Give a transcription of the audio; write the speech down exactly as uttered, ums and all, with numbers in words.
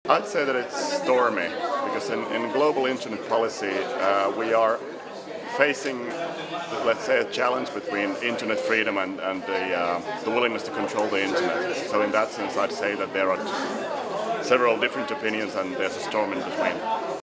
I'd say that it's Stormy, because in, in global internet policy uh, we are facing, let's say, a challenge between internet freedom and, and the, uh, the willingness to control the internet. So in that sense I'd say that there are several different opinions and there's a storm in between.